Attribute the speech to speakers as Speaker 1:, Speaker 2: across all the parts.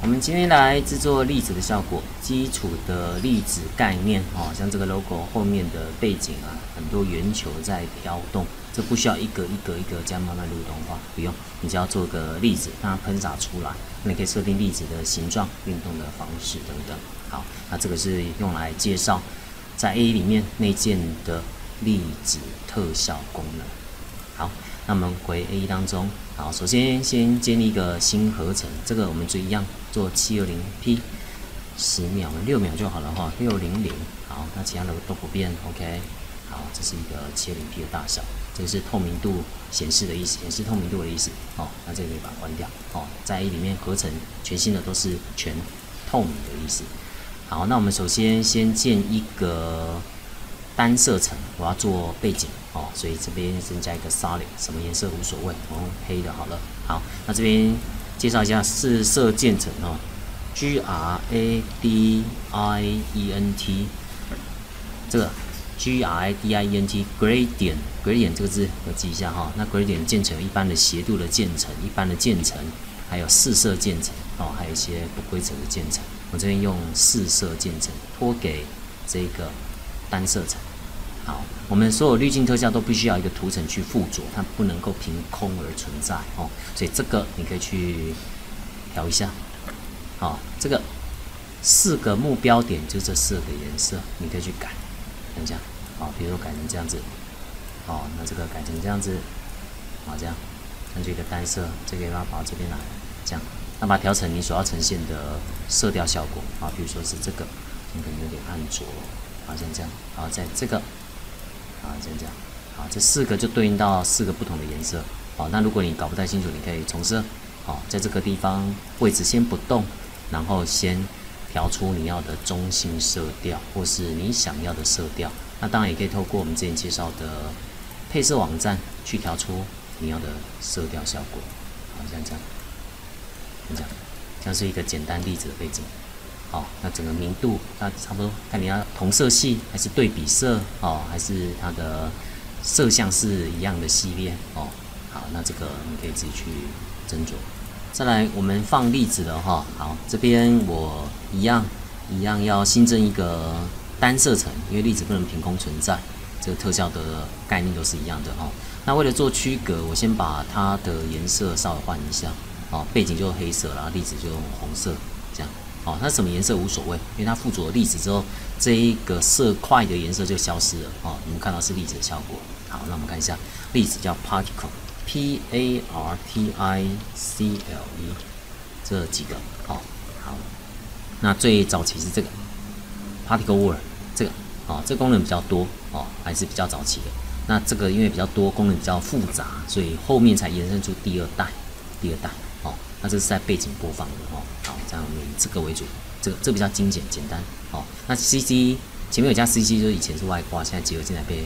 Speaker 1: 们今天来制作粒子的效果，基础的粒子概念哦，像这个 logo 后面的背景啊，很多圆球在飘动，这不需要一个一个这样慢慢流动化，不用，你只要做个粒子，让它喷洒出来，那你可以设定粒子的形状、运动的方式等等。好，那这个是用来介绍在 A 里面内建的粒子特效功能。好，那我们回 A 当中。好，首先先建立一个新合成，这个我们就一样做 720P， 10秒，6秒就好了哈，600。好，那其他的都不变 ，OK。好，这是一个720P 的大小，这个是透明度显示的意思，显示透明度的意思。哦，那这个可以把它关掉。哦，在 A 里面合成全新的都是全透明的意思。好，那我们首先先建一个单色层，我要做背景哦，所以这边先加一个 solid， 什么颜色无所谓，黑的好了。好，那这边介绍一下四色渐层哦 ，gradient， 这个 gradient gradient 这个字要记一下哈。那 gradient 渐层有一般的斜度的渐层，一般的渐层，还有四色渐层哦，还有一些不规则的渐层。我这边用四色渐层托给这个单色层。好，我们所有滤镜特效都必须要一个图层去附着，它不能够凭空而存在哦。所以这个你可以去调一下。好，这个4个目标点就这4个颜色，你可以去改，看一下。好，比如说改成这样子。好，那这个改成这样子。好，这样，根据一个单色，这个把它跑到这边来，这样，那把它调成你所要呈现的色调效果。好，比如说是这个，你可能有点暗浊。好，像这样。好，在这个。好，这样，好，这4个就对应到4个不同的颜色。好，那如果你搞不太清楚，你可以重设。好，在这个地方位置先不动，然后先调出你要的中性色调，或是你想要的色调。那当然也可以透过我们之前介绍的配色网站去调出你要的色调效果。好，像这样，这样是一个简单粒子的背景。好，那整个明度，那差不多看你要同色系还是对比色哦，还是它的色相是一样的系列哦。好，那这个你可以自己去斟酌。再来，我们放粒子了哈。好，这边我一样要新增一个单色层，因为粒子不能凭空存在，这个特效的概念都是一样的哈。那为了做区隔，我先把它的颜色稍微换一下。哦，背景就黑色，然后粒子就用红色，这样。哦，它什么颜色无所谓，因为它附着了粒子之后，这一个色块的颜色就消失了。哦，你们看到是粒子的效果。好，那我们看一下，粒子叫 particle，P A R T I C L E， 这几个。哦，好，那最早期是这个 particle word， 这个哦，这个功能比较多哦，还是比较早期的。那这个因为比较多，功能比较复杂，所以后面才延伸出第二代。哦，那这是在背景播放的哦。好，这样以这个为主，这比较精简简单。哦，那 CC 前面有加 CC， 就是以前是外挂，现在结合进来变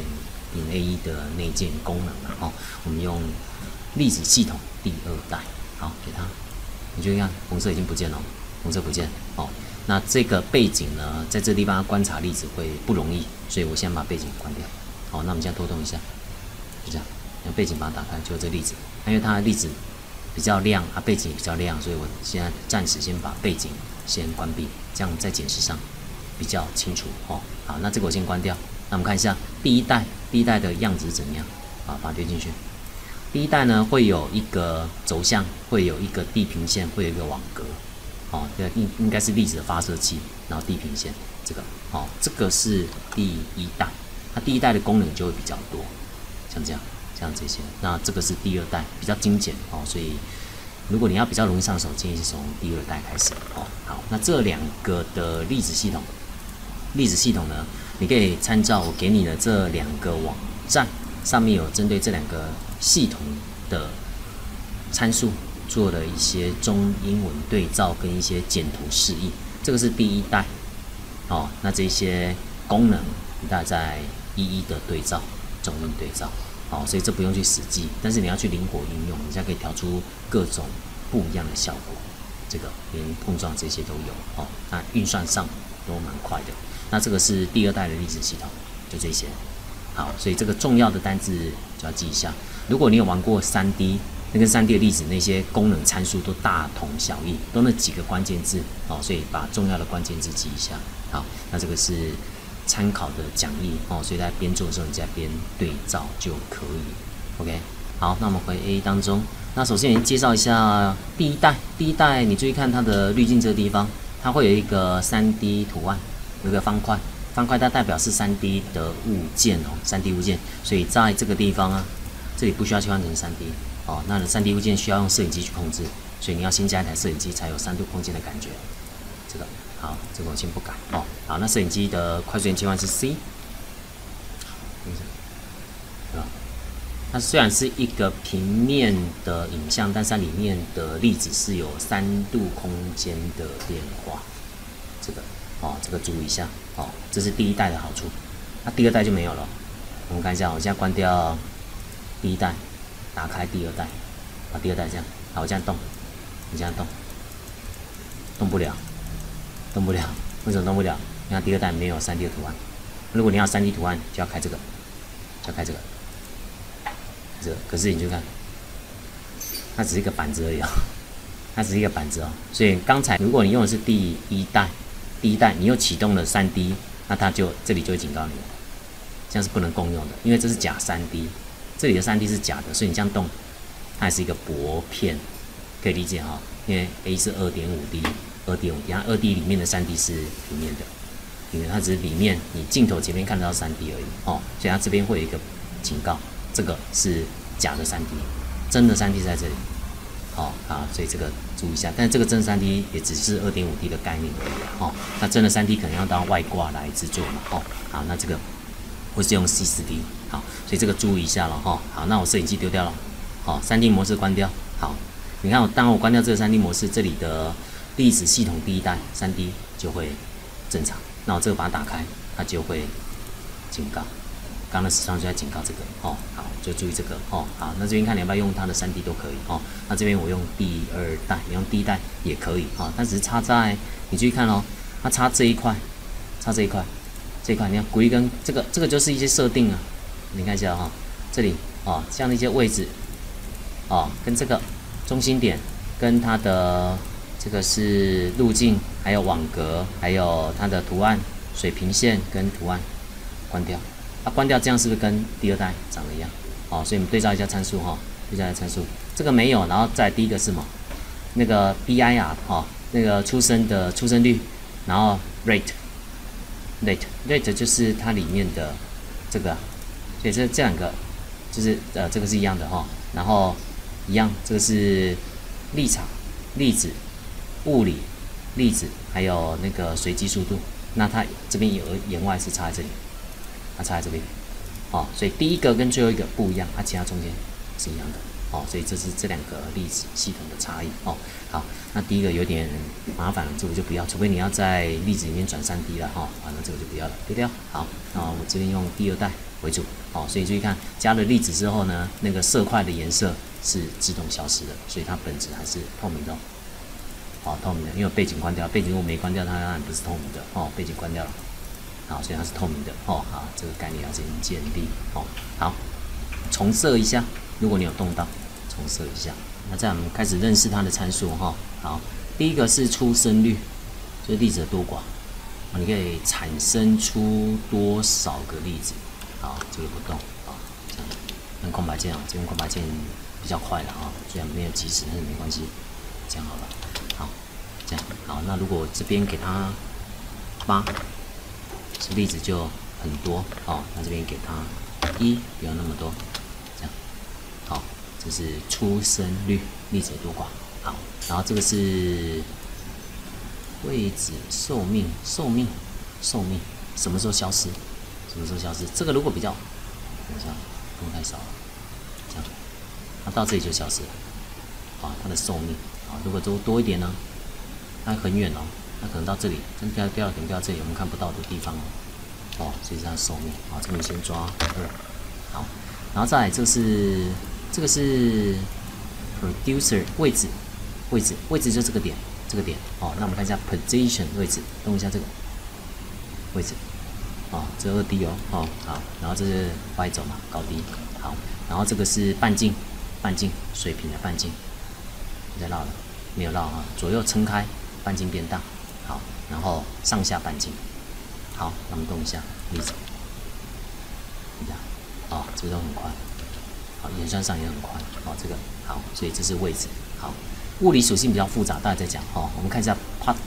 Speaker 1: A1 的内建功能了。哦，我们用粒子系统第2代，好，给它，你就看红色已经不见了，红色不见。哦，那这个背景呢，在这地方观察粒子会不容易，所以我先把背景关掉。好，那我们现在拖动一下，就这样，用背景把它打开，就这粒子，因为它的粒子比较亮，它背景也比较亮，所以我现在暂时先把背景先关闭，这样在检视上比较清楚哦。好，那这个我先关掉。那我们看一下第一代的样子是怎么样？好，把它丢进去。第一代呢会有一个轴向，会有一个地平线，会有一个网格。哦，这应该是粒子的发射器，然后地平线这个。哦，这个是第1代，它第1代的功能就会比较多，像这样。像这些，那这个是第2代，比较精简哦，所以如果你要比较容易上手，建议是从第2代开始哦。好，那这2个的粒子系统呢，你可以参照我给你的这2个网站，上面有针对这2个系统的参数做了一些中英文对照跟一些简图示意。这个是第1代哦，那这些功能你大概在一一的对照，中英对照。好，所以这不用去死记，但是你要去灵活运用，你才可以调出各种不一样的效果。这个连碰撞这些都有哦，那运算上都蛮快的。那这个是第2代的粒子系统，就这些。好，所以这个重要的单字就要记一下。如果你有玩过3D 那跟3D 的粒子那些功能参数都大同小异，都那几个关键字哦，所以把重要的关键字记一下。好，那这个是参考的讲义哦，所以在边做的时候你再边对照就可以。OK， 好，那我们回 A 当中，那首先介绍一下第一代，第一代你注意看它的滤镜这个地方，它会有一个3D 图案，有一个方块，方块它代表是3D 的物件哦，3D 物件，所以在这个地方啊，这里不需要切换成3D。哦，那你3D 物件需要用摄影机去控制，所以你要先加一台摄影机才有3度空间的感觉。这个好，这个我先不改哦。好，那摄影机的快速键切换是 C， 它虽然是一个平面的影像，但是它里面的粒子是有3度空间的变化。这个哦，这个注意一下哦，这是第一代的好处。那第二代就没有了。我们看一下，我现在关掉第一代。打开第二代，好，第二代这样，好，我这样动，你这样动，动不了，动不了，为什么动不了？你看第二代没有3D 的图案，如果你要3D 图案，就要开这个，就要开这个，这个，可是你就看，它只是一个板子而已哦，它只是一个板子哦，所以刚才如果你用的是第一代你又启动了3D， 那它就这里就会警告你了，这样是不能共用的，因为这是假3D。这里的3D 是假的，所以你这样动，它还是一个薄片，可以理解哈。因为 A 是 2.5D， 它 2D 里面的3D 是平面的，因为它只是里面你镜头前面看得到3D 而已哦，所以它这边会有一个警告，这个是假的3D， 真的3D 在这里。哦，好，所以这个注意一下。但是这个真的3D 也只是 2.5D 的概念而已哦。那真的3D 可能要当外挂来制作嘛哦。好，那这个我是用 C4D。好，所以这个注意一下了哈。好，那我摄影机丢掉了，好，3D 模式关掉。好，你看当我关掉这个3D 模式，这里的粒子系统第一代3D 就会正常。那我这个把它打开，它就会警告。刚刚实际上就在警告这个哦。好，就注意这个哦。好，那这边看你要不要用它的3D 都可以哦。那这边我用第二代，你用第一代也可以啊，但只是差在你注意看哦，它差这一块，差这一块，这一块你看鬼跟这个就是一些设定啊。你看一下哈，这里哦，像那些位置哦，跟这个中心点，跟它的这个是路径，还有网格，还有它的图案、水平线跟图案，关掉。关掉这样是不是跟第二代长得一样？哦，所以我们对照一下参数哈，对照一下参数，这个没有，然后再第一个是什么？那个 BIR 哦，那个出生率，然后 rate 就是它里面的这个。所以这两个就是这个是一样的哈，然后一样，这个是立场、粒子、物理、粒子，还有那个随机速度。那它这边有言外是插在这里，它插在这边，哦，所以第一个跟最后一个不一样，其他中间是一样的，哦，所以这是这两个粒子系统的差异哦。好，那第一个有点麻烦了，这个就不要，除非你要在粒子里面转3D 了哈，那这个就不要了，丢掉。好，那我这边用第二代为主，哦，所以注意看，加了粒子之后呢，那个色块的颜色是自动消失的，所以它本质还是透明的，哦，透明的，因为背景关掉，背景如果没关掉，它当然不是透明的，哦，背景关掉了，好，所以它是透明的，哦，好，这个概念要先建立，哦，好，重设一下，如果你有动到，重设一下，那这样我们开始认识它的参数，哈，好，第一个是出生率，就是粒子的多寡，你可以产生出多少个粒子。好，这个不动啊，这样用空白键啊，这用空白键比较快了啊，虽然没有及时，但是没关系，这样好了。好，这样好，那如果这边给它8，这粒子就很多哦。那这边给它1，不要那么多，这样好，这是出生率，粒子多寡。好，然后这个是位置、寿命，什么时候消失？什么时候消失？这个如果比较，等一下，动太少了，这样，它到这里就消失了，啊，它的寿命，啊，如果多一点呢，它很远哦，它可能到这里，真掉可能掉到这里，我们看不到的地方哦，哦，所以是它的寿命，啊，这边先抓2，好，然后再来这个是 producer 位置就这个点，哦，那我们看一下 position 位置，动一下这个位置。哦，这2D 哦，哦好，然后这是 Y 轴嘛，高低，好，然后这个是半径， 半径，水平的半径。你再绕了，没有绕啊，左右撑开，半径变大。好，然后上下半径。好，那我们动一下例子，这样，哦，这个都很快。好，演算上也很快。哦，这个好，所以这是位置。好，物理属性比较复杂，大家再讲。哦，我们看一下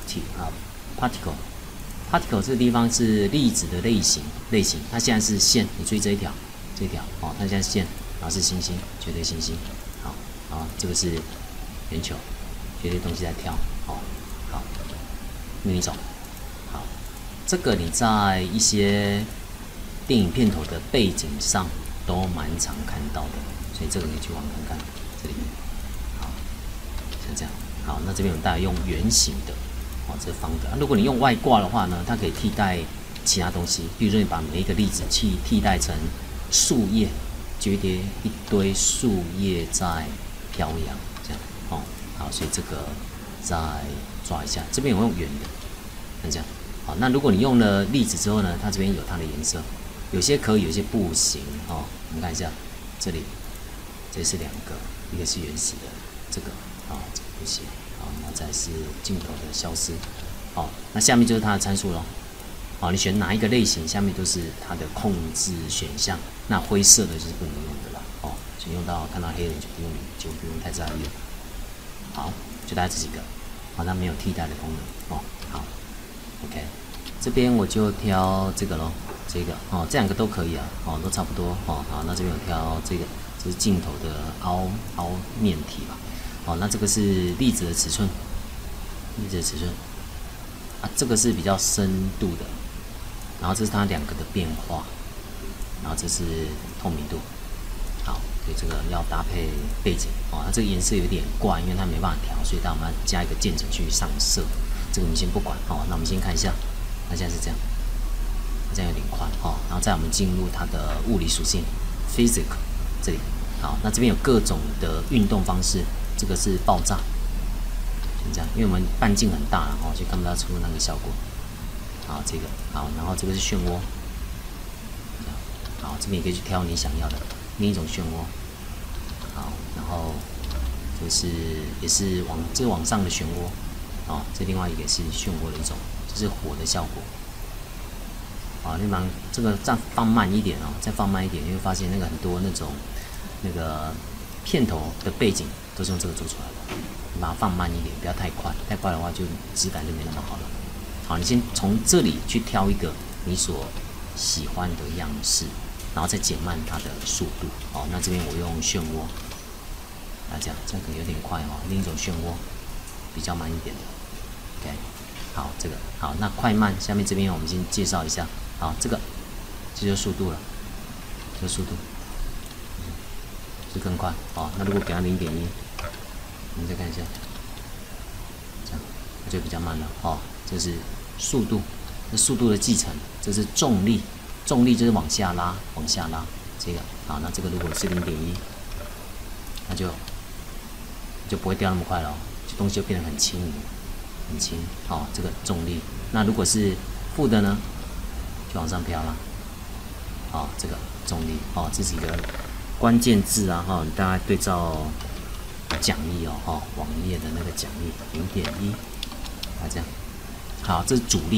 Speaker 1: particle 这个地方是粒子的类型，它现在是线，你注意这一条，哦，它现在是线，然后是星星，绝对星星，好，然后这个是圆球，绝对东西在跳，哦，好，秘密种，好，这个你在一些电影片头的背景上都蛮常看到的，所以这个可以去玩看看，这里面，好，像这样，好，那这边我们大概用圆形的。哦，这是方的。如果你用外挂的话呢，它可以替代其他东西，比如说你把每一个粒子替代成树叶，叠一堆树叶在飘扬，这样哦。好，所以这个再抓一下，这边我用圆的，看这样。好，那如果你用了粒子之后呢，它这边有它的颜色，有些可以，有些不行哦。我们看一下，这里，这是两个，一个是原始的，这个啊，这个不行。好，那再是镜头的消失。好，那下面就是它的参数咯。好，你选哪一个类型，下面都是它的控制选项。那灰色的就是不能用的啦。哦，选用到看到黑人就不用太在意了。好，就大概这几个。好，它没有替代的功能。哦，好 ，OK， 这边我就挑这个咯，这个哦，这两个都可以啊。哦，都差不多。哦，好，那这边我挑这个，这是镜头的凹面体吧。好，那这个是粒子的尺寸，啊，这个是比较深度的，然后这是它两个的变化，然后这是透明度。好，所以这个要搭配背景哦，它这个颜色有点怪，因为它没办法调，所以我们要加一个渐层去上色。这个我们先不管哦，那我们先看一下，它现在是这样，这样有点宽哦，然后再我们进入它的物理属性 ，physics 这里。好，那这边有各种的运动方式。这个是爆炸，像这样，因为我们半径很大了哦，所以看不到出那个效果。好，这个好，然后这个是漩涡，好，这边也可以去挑你想要的另一种漩涡。好，然后这是也是这是往上的漩涡，哦，这另外一个也是漩涡的一种，这是火的效果。好，你把这个再放慢一点哦，再放慢一点，你会发现那个很多那个片头的背景。都是用这个做出来的，你把它放慢一点，不要太快，太快的话就质感就没那么好了。好，你先从这里去挑一个你所喜欢的样式，然后再减慢它的速度。好，那这边我用漩涡，这样可能有点快哦。另一种漩涡比较慢一点的 ，OK。好，这个好，那快慢下面这边我们先介绍一下。好，这就是速度了，这个速度是更快。好，那如果给它0.1。我们再看一下，这样它就比较慢了哦。这是速度，这速度的继承，这是重力，重力就是往下拉。这个好，那这个如果是0.1，那就不会掉那么快了哦，这东西就变得很轻盈，很轻。哦，这个重力。那如果是负的呢，就往上飘了。哦，这个重力。哦，这是一个关键字啊哈，你大概对照。奖励哦，网页的那个奖励0.1，这样，好，这是阻力，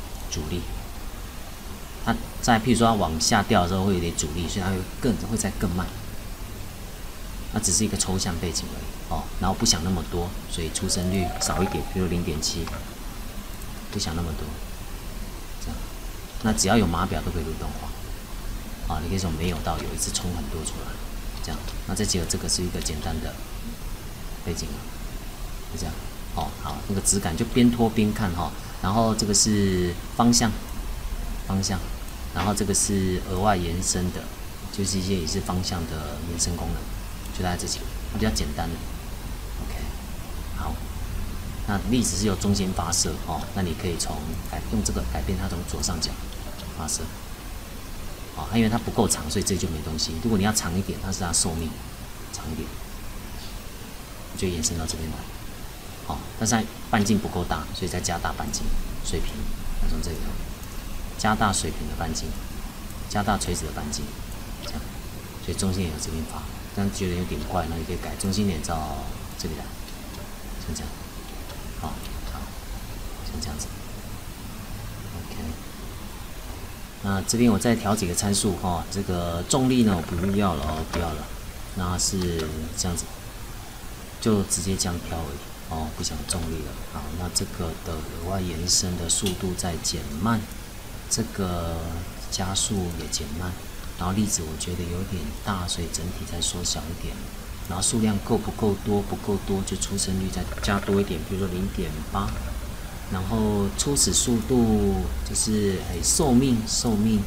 Speaker 1: 它在譬如说它往下掉的时候会有点阻力，所以它会再更慢。那只是一个抽象背景而已哦，然后不想那么多，所以出生率少一点，比如0.7，不想那么多，这样，那只要有码表都可以录动画，啊，你可以从没有到有，一次冲很多出来，这样，那再结合这个是一个简单的。背景就这样，哦，好，那个质感就边拖边看哈，然后这个是方向，然后这个是额外延伸的，就是一些也是方向的延伸功能，就大概这几个，比较简单的 ，OK， 好，那粒子是由中间发射哦，那你可以用这个改变它从左上角发射，哦，因为它不够长，所以这就没东西。如果你要长一点，它是它寿命长一点。就延伸到这边来，好，但是半径不够大，所以再加大半径，水平，那从这里头加大水平的半径，加大垂直的半径，这样，所以中间也有这边发， 这样觉得有点怪，那你可以改中心点到这里来，像这样，好，像这样子 ，OK。那这边我再调几个参数哈，这个重力呢我不要了哦，不要了，那是这样子，就直接这样调而已哦，不想重力了。好，那这个的额外延伸的速度再减慢，这个加速也减慢。然后粒子我觉得有点大，所以整体再缩小一点。然后数量够不够多？不够多就出生率再加多一点，比如说0.8。然后初始速度就是寿命0.3，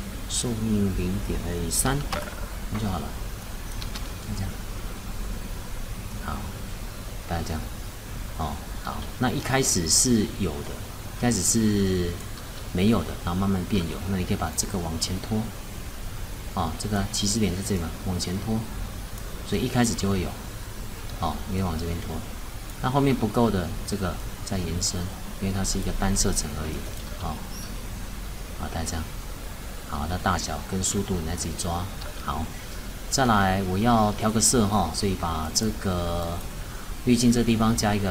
Speaker 1: 那就好了。这样，好，大概这样。哦，好，那一开始是有的，一开始是没有的，然后慢慢变有。那你可以把这个往前拖。哦，这个起始点在这里嘛，往前拖，所以一开始就会有，哦，你可以往这边拖。那后面不够的，这个再延伸，因为它是一个单射程而已，好，好，大概这样。好，那大小跟速度你来自己抓。好，再来我要调个色哈，所以把这个滤镜这地方加一个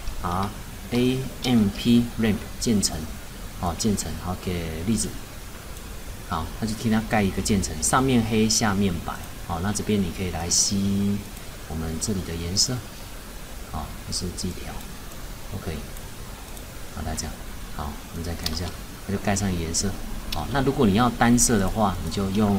Speaker 1: ramp，RAMP ramp 渐层，哦，渐层，好，给粒子。好，那就替它盖一个渐层，上面黑，下面白。好，那这边你可以来吸我们这里的颜色，好，就是自己调，都可以。好，大家这样，好，我们再看一下，那就盖上颜色。好，那如果你要单色的话，你就用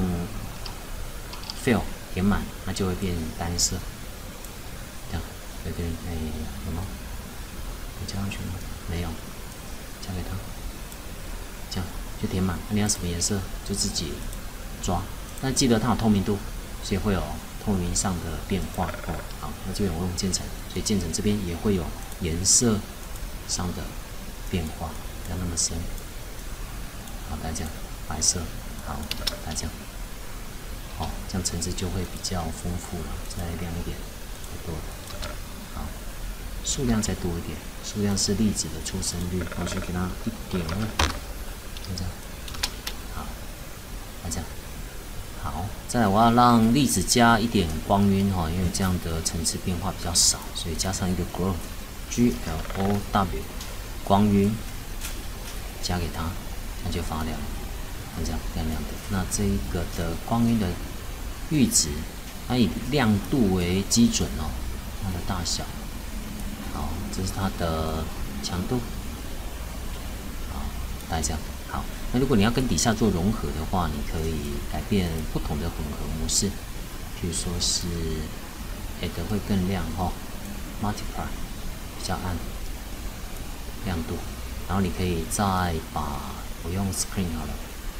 Speaker 1: fill 填满，那就会变单色。这样，有点有吗？有加上去吗？没有，加给它，这样。就填满，那你要什么颜色就自己抓，但记得它有透明度，所以会有透明上的变化哦。好，那这边我用渐层，所以渐层这边也会有颜色上的变化，不要那么深。好，大家这样，白色，好，大家这样，好，这样层次就会比较丰富了，再亮一点，太多了。好，数量再多一点，数量是粒子的出生率，我就给它1.2。这样，好，这样，好，再来我要让粒子加一点光晕哈，因为这样的层次变化比较少，所以加上一个 glow，GLOW， 光晕，加给它，它就发亮，这样亮亮的。那这一个的光晕的阈值，它以亮度为基准哦，它的大小，好，这是它的强度，好，大概这样。好，那如果你要跟底下做融合的话，你可以改变不同的混合模式，譬如说是 add 会更亮哈 ，multiply 比较暗亮度，然后你可以再把我用 screen 好了，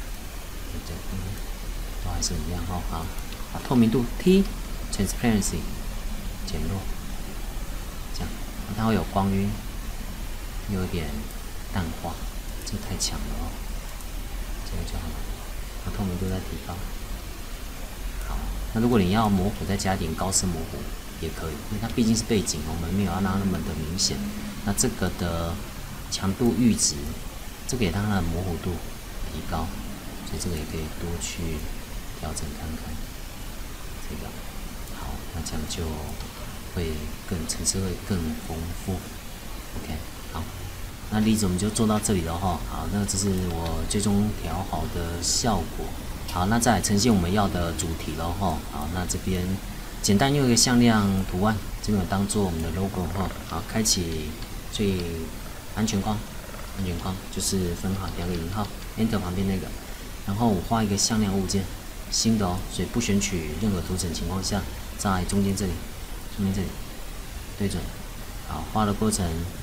Speaker 1: 都还是一样哈，好，把透明度 T transparency 减弱，这样它会有光晕，有点淡化。这太强了哦，这个就好了。把透明度再提高。好，那如果你要模糊，再加一点高色模糊也可以，因为它毕竟是背景，我们没有要让它那么的明显。那这个的强度阈值，这个也让它的模糊度提高，所以这个也可以多去调整看看。这个好，那这样就会层次会更丰富。OK， 好。那例子我们就做到这里了哈，好，那这是我最终调好的效果。好，那再来呈现我们要的主题了哈。好，那这边简单用一个向量图案，这边有当做我们的 logo 哈。好，开启最安全框，安全框就是分号调个引号 ，Enter 旁边那个，然后我画一个向量物件，新的哦，所以不选取任何图层情况下，在中间这里，对准。好，画的过程。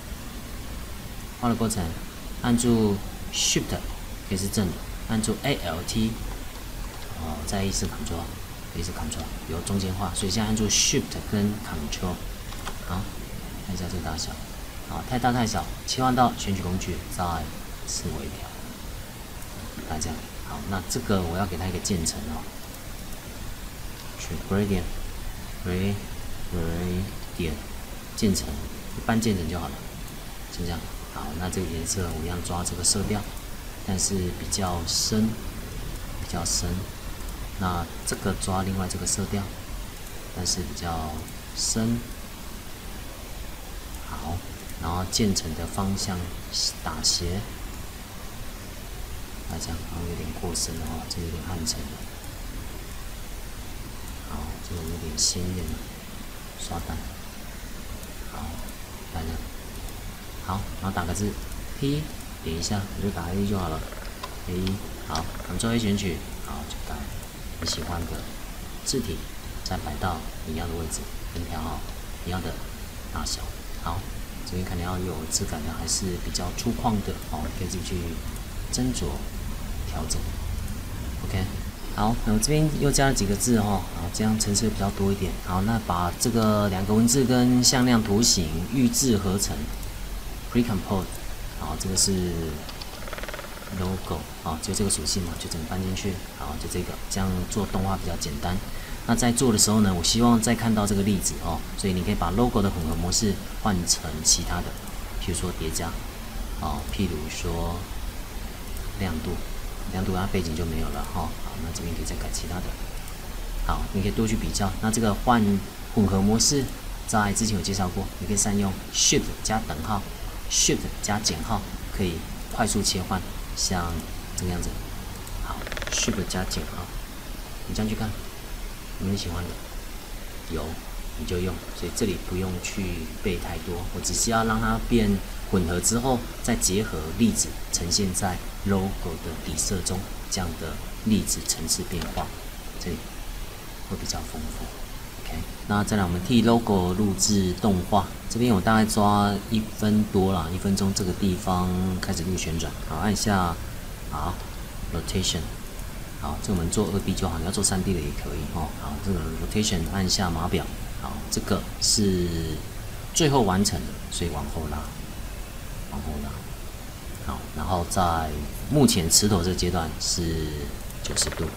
Speaker 1: 按住 Shift 可以是正的，按住 Alt， 再一次 Control， 一次 Control， 由中间画，所以现在按住 Shift 跟 Control， 好，看一下这个大小，好，太大太小，切换到选取工具，再次微调，大家好，那这个我要给它一个渐层哦，去 Gradient， 渐层，一般渐层就好了，就这样。好，那这个颜色我一样抓这个色调，但是比较深。那这个抓另外这个色调， 但是比较深。好，然后渐层的方向打斜，那这样好像有点过深了哦，这有点暗沉了。好，这个有点鲜艳了，刷淡。好，大家好，然后打个字 P， 点一下，我就打 A 就好了。A， 好，Ctrl A 选取，好，就打你喜欢的字体，再摆到你要的位置，跟调好你要的大小。好，这边看你要有质感的，还是比较粗犷的哦，可以自己去斟酌调整。OK， 好，那我这边又加了几个字哦，好，这样层次比较多一点。好，那把这个2个文字跟向量图形预制合成 ，Pre-compose， 好，这个是 logo， 好，就这个属性嘛，就整个搬进去，好，就这个，这样做动画比较简单。那在做的时候呢，我希望再看到这个例子哦，所以你可以把 logo 的混合模式换成其他的，譬如说叠加，哦，譬如说亮度它背景就没有了哈、哦。好，那这边可以再改其他的。好，你可以多去比较。那这个换混合模式，在之前有介绍过，你可以善用 Shift 加等号 ，Shift 加减号，可以快速切换，像这个样子。好 ，Shift 加减号，你这样去看。有没有喜欢的？有，你就用，所以这里不用去背太多，我只是要让它变混合之后，再结合粒子呈现在 logo 的底色中，这样的粒子层次变化，这里会比较丰富。OK， 那再来我们替 logo 录制动画，这边我大概抓1分多啦，1分钟这个地方开始录旋转，好，按下好 rotation。好，这个我们做2D 就好，你要做3D 的也可以哦。好，这个 rotation 按下码表，好，这个是最后完成的，所以往后拉，往后拉。好，然后在目前持头这个阶段是90度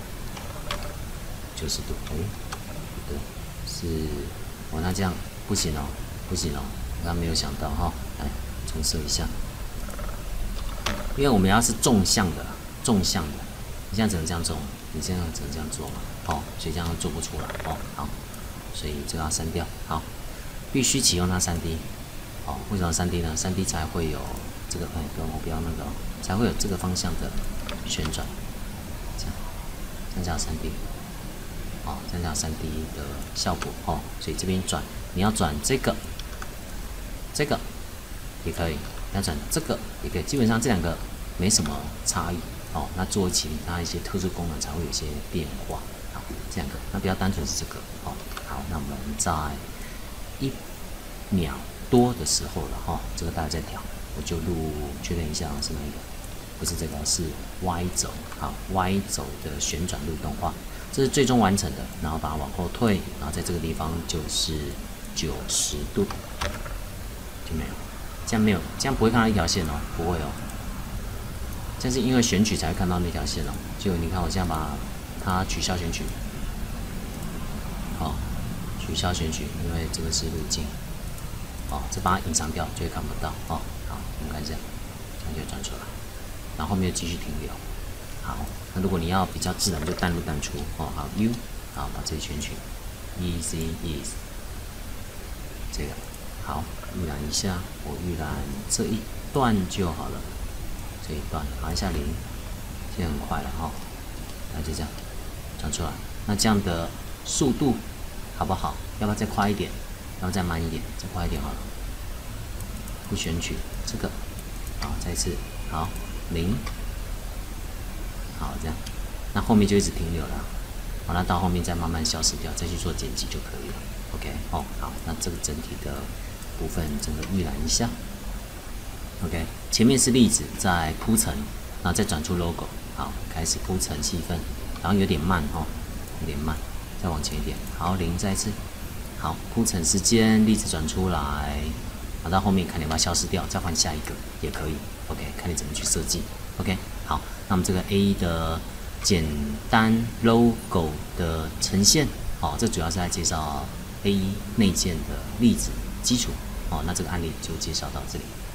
Speaker 1: ，90度，哎，不对，是哦，那这样不行哦，不行哦，我刚刚没有想到哈，来重设一下，因为我们要是纵向的，你现在只能这样做，你这样只能这样做嘛，哦，所以这样做不出来哦，好，所以这个要删掉，好，必须启用它3D， 哦，为什么3D 呢？3D 才会有这个，我不要那个，才会有这个方向的旋转，这样，这样叫3D， 哦，这样叫3D 的效果哦，所以这边转，你要转这个也可以，你要转这个也可以，基本上这2个没什么差异。哦，那做其他一些特殊功能才会有一些变化。好，这2个，那比较单纯是这个。哦，好，那我们在1秒多的时候了哈、哦，这个大家再调，我就确认一下是哪一个，不是这个，是 Y 轴。好 ，Y 轴的旋转录动画，这是最终完成的，然后把它往后退，然后在这个地方就是90度，就没有，这样没有，这样不会看到一条线哦，不会哦。这是因为选取才会看到那条线哦。就你看，我现在把它取消选取，好，取消选取，因为这个是路径，哦，这把它隐藏掉就会看不到哦。好，我们看一下，这样就转出来，然后后面继续停留。好，那如果你要比较自然，就淡入淡出哦。好 ，U， 好，把这里选取 ，Easy Ease， 这个好，预览一下，我预览这一段就好了。这一段，好，按下0，现在很快了哈、哦，那就这样转出来。那这样的速度好不好？要不要再快一点？要不要再慢一点？再快一点好了。不选取这个，好，再一次，好0，好这样，那后面就一直停留了。好，那到后面再慢慢消失掉，再去做剪辑就可以了。OK， 哦，好，那这个整体的部分整个预览一下。OK， 前面是粒子在铺陈，然后再转出 logo， 好，开始铺陈气氛，然后有点慢哦，有点慢，再往前一点，好0，再一次，好，铺陈时间，粒子转出来，好，到后面看你要不要消失掉，再换下一个也可以 ，OK， 看你怎么去设计 ，OK， 好，那我们这个 A 的简单 logo 的呈现，哦，这主要是来介绍 A 内建的粒子基础，哦，那这个案例就介绍到这里。